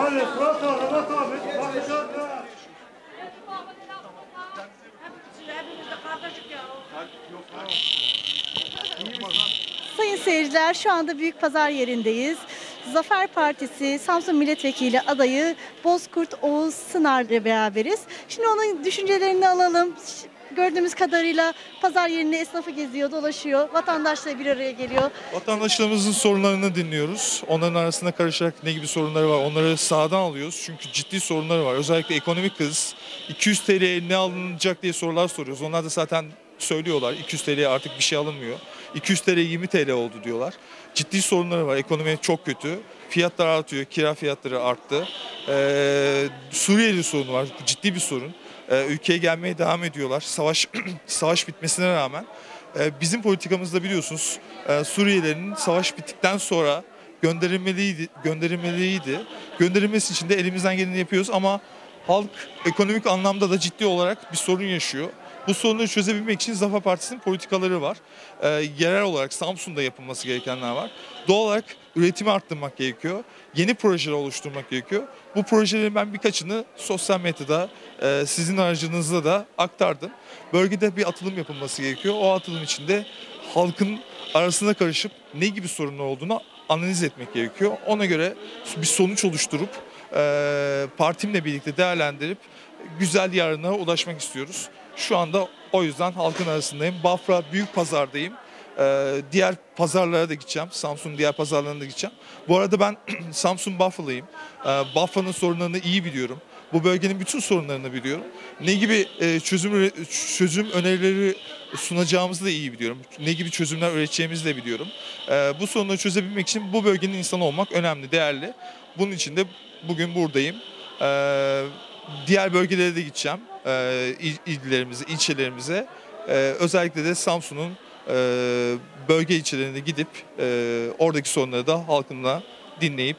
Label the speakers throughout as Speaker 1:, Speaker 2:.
Speaker 1: Sayın seyirciler, şu anda Büyük Pazar yerindeyiz. Zafer Partisi Samsun Milletvekili adayı Bozkurt Oğuz Sınar'la beraberiz. Şimdi onun düşüncelerini alalım. Gördüğümüz kadarıyla pazar yerinde esnafı geziyor, dolaşıyor, vatandaşla bir araya geliyor.
Speaker 2: Vatandaşlarımızın sorunlarını dinliyoruz. Onların arasında karışarak ne gibi sorunları var onları sahadan alıyoruz. Çünkü ciddi sorunları var. Özellikle ekonomik kriz. 200 TL'ye ne alınacak diye sorular soruyoruz. Onlar da zaten söylüyorlar. 200 TL'ye artık bir şey alınmıyor. 200 TL 20 TL oldu diyorlar. Ciddi sorunları var. Ekonomi çok kötü. Fiyatlar artıyor. Kira fiyatları arttı. Suriyeli sorunu var. Ciddi bir sorun. Ülkeye gelmeye devam ediyorlar. Savaş bitmesine rağmen. Bizim politikamızda biliyorsunuz Suriyelilerin savaş bittikten sonra gönderilmeliydi. Gönderilmesi için de elimizden geleni yapıyoruz ama halk ekonomik anlamda da ciddi olarak bir sorun yaşıyor. Bu sorunları çözebilmek için Zafer Partisi'nin politikaları var. Yerel olarak Samsun'da yapılması gerekenler var. Doğal olarak üretimi arttırmak gerekiyor. Yeni projeler oluşturmak gerekiyor. Bu projelerin ben birkaçını sosyal medyada sizin aracınızla da aktardım. Bölgede bir atılım yapılması gerekiyor. O atılım içinde halkın arasına karışıp ne gibi sorunlar olduğunu analiz etmek gerekiyor. Ona göre bir sonuç oluşturup partimle birlikte değerlendirip güzel yarına ulaşmak istiyoruz. Şu anda o yüzden halkın arasındayım. Bafra Büyük Pazar'dayım. Diğer pazarlara da gideceğim. Samsun'un diğer pazarlarına da gideceğim. Bu arada ben Samsun Bafralıyım. Bafra'nın sorunlarını iyi biliyorum. Bu bölgenin bütün sorunlarını biliyorum. Ne gibi çözüm önerileri sunacağımızı da iyi biliyorum. Ne gibi çözümler üreteceğimizi de biliyorum. Bu sorunları çözebilmek için bu bölgenin insanı olmak önemli, değerli. Bunun için de bugün buradayım. Diğer bölgelere de gideceğim. İllerimize, ilçelerimize. Özellikle de Samsun'un bölge ilçelerine gidip oradaki sorunları da halkımla dinleyip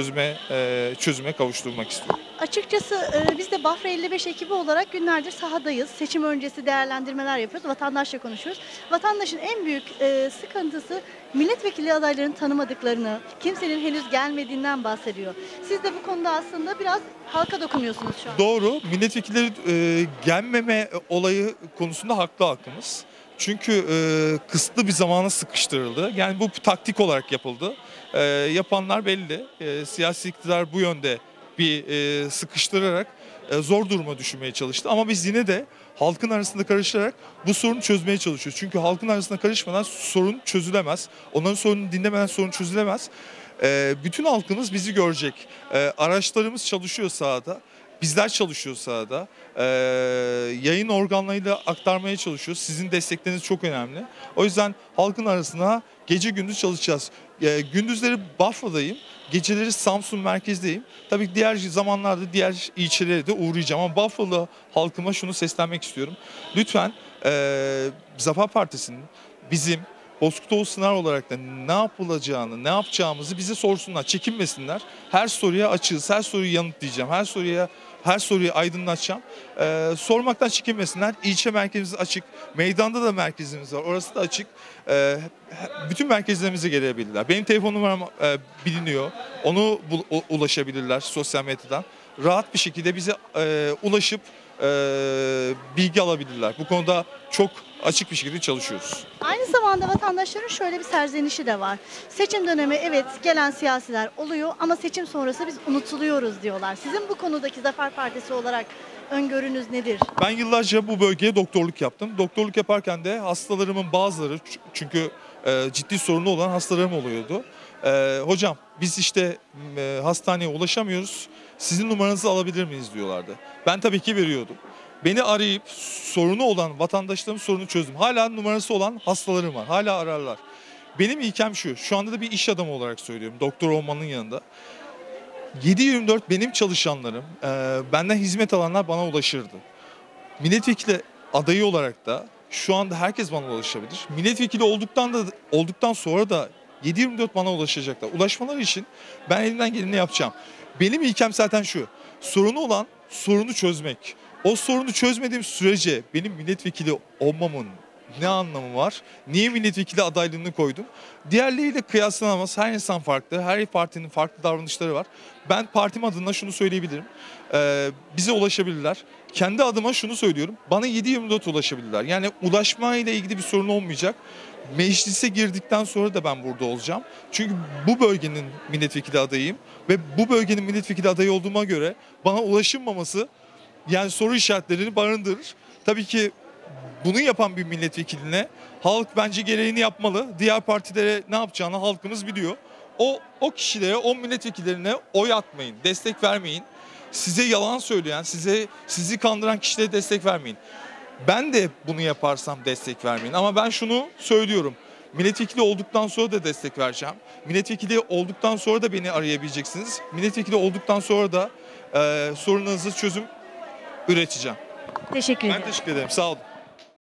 Speaker 2: çözüme kavuşturmak istiyorum.
Speaker 1: Açıkçası biz de Bafra 55 ekibi olarak günlerdir sahadayız. Seçim öncesi değerlendirmeler yapıyoruz. Vatandaşla konuşuyoruz. Vatandaşın en büyük sıkıntısı milletvekili adaylarını tanımadıklarını, kimsenin henüz gelmediğinden bahsediyor. Siz de bu konuda aslında biraz halka dokunuyorsunuz şu an.
Speaker 2: Doğru. Milletvekilleri gelmeme olayı konusunda haklı halkımız. Çünkü kısıtlı bir zamana sıkıştırıldı. Yani bu taktik olarak yapıldı. Yapanlar belli. Siyasi iktidar bu yönde bir sıkıştırarak zor duruma düşürmeye çalıştı. Ama biz yine de halkın arasında karışarak bu sorunu çözmeye çalışıyoruz. Çünkü halkın arasında karışmadan sorun çözülemez. Onların sorununu dinlemeden sorun çözülemez. Bütün halkımız bizi görecek. Araçlarımız çalışıyor sahada. Bizler çalışıyoruz sahada. Yayın organlarıyla aktarmaya çalışıyoruz. Sizin destekleriniz çok önemli. O yüzden halkın arasına gece gündüz çalışacağız. Gündüzleri Bafra'dayım. Geceleri Samsun merkezdeyim. Tabii diğer zamanlarda diğer ilçelere de uğrayacağım. Ama Bafralı halkıma şunu seslenmek istiyorum. Lütfen Zafer Partisi'nin bizim Bozkurt Oğuz Sınar olarak da ne yapılacağını, ne yapacağımızı bize sorsunlar, çekinmesinler. Her soruya açığız, her soruyu yanıtlayacağım, her soruyu aydınlatacağım. Sormaktan çekinmesinler. İlçe merkezimiz açık, meydanda da merkezimiz var, orası da açık. Bütün merkezlerimize gelebilirler. Benim telefon numaram biliniyor, onu ulaşabilirler sosyal medyadan. Rahat bir şekilde bize ulaşıp bilgi alabilirler. Bu konuda çok açık bir şekilde çalışıyoruz.
Speaker 1: Aynı zamanda vatandaşların şöyle bir serzenişi de var. Seçim dönemi evet gelen siyasiler oluyor ama seçim sonrası biz unutuluyoruz diyorlar. Sizin bu konudaki Zafer Partisi olarak öngörünüz nedir?
Speaker 2: Ben yıllarca bu bölgeye doktorluk yaptım. Doktorluk yaparken de hastalarımın bazıları çünkü ciddi sorunu olan hastalarım oluyordu. Hocam biz işte hastaneye ulaşamıyoruz. Sizin numaranızı alabilir miyiz diyorlardı. Ben tabii ki veriyordum. Beni arayıp sorunu olan vatandaşlarımın sorunu çözdüm. Hala numarası olan hastalarım var. Hala ararlar. Benim ilkem şu anda da bir iş adamı olarak söylüyorum. Doktor olmanın yanında. 7/24 benim çalışanlarım, benden hizmet alanlar bana ulaşırdı. Milletvekili adayı olarak da şu anda herkes bana ulaşabilir. Milletvekili olduktan sonra da 7/24 bana ulaşacaklar. Ulaşmaları için ben elimden geleni yapacağım. Benim ilkem zaten şu. Sorunu olan sorunu çözmek. O sorunu çözmediğim sürece benim milletvekili olmamın ne anlamı var? Niye milletvekili adaylığını koydum? Diğerleriyle kıyaslanamaz. Her insan farklı. Her partinin farklı davranışları var. Ben partim adına şunu söyleyebilirim. Bize ulaşabilirler. Kendi adıma şunu söylüyorum. Bana 7/24 ulaşabilirler. Yani ulaşma ile ilgili bir sorun olmayacak. Meclise girdikten sonra da ben burada olacağım. Çünkü bu bölgenin milletvekili adayıyım. Ve bu bölgenin milletvekili adayı olduğuma göre bana ulaşılmaması yani soru işaretlerini barındırır. Tabii ki bunu yapan bir milletvekiline halk bence gereğini yapmalı. Diğer partilere ne yapacağını halkımız biliyor. O kişilere, o milletvekillerine oy atmayın, destek vermeyin. Size yalan söyleyen, sizi kandıran kişilere destek vermeyin. Ben de bunu yaparsam destek vermeyin. Ama ben şunu söylüyorum. Milletvekili olduktan sonra da destek vereceğim. Milletvekili olduktan sonra da beni arayabileceksiniz. Milletvekili olduktan sonra da sorunlarınızı çözüm üreteceğim.
Speaker 1: Teşekkür ederim.
Speaker 2: Ben teşekkür ederim. Sağ olun.